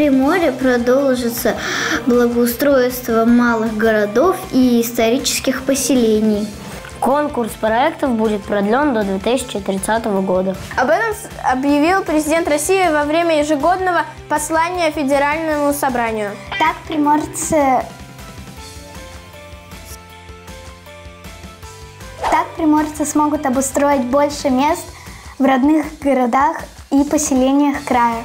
Приморье продолжится благоустройство малых городов и исторических поселений. Конкурс проектов будет продлен до 2030 года. Об этом объявил президент России во время ежегодного послания Федеральному собранию. Так приморцы смогут обустроить больше мест в родных городах и поселениях края.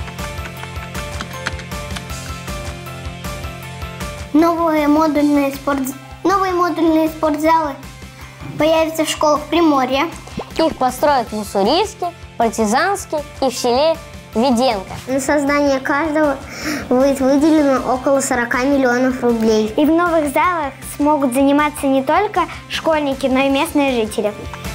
Новые модульные спортзалы появятся в школах Приморья. Их построят в Уссурийске, Партизанске и в селе Веденко. На создание каждого будет выделено около 40 миллионов рублей. И в новых залах смогут заниматься не только школьники, но и местные жители.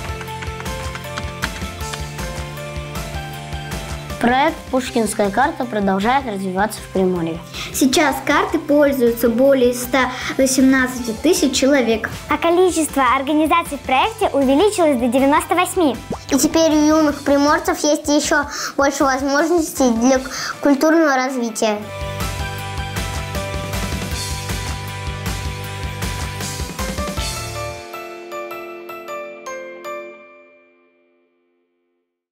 Проект «Пушкинская карта» продолжает развиваться в Приморье. Сейчас карты пользуются более 118 тысяч человек. А количество организаций в проекте увеличилось до 98. И теперь у юных приморцев есть еще больше возможностей для культурного развития.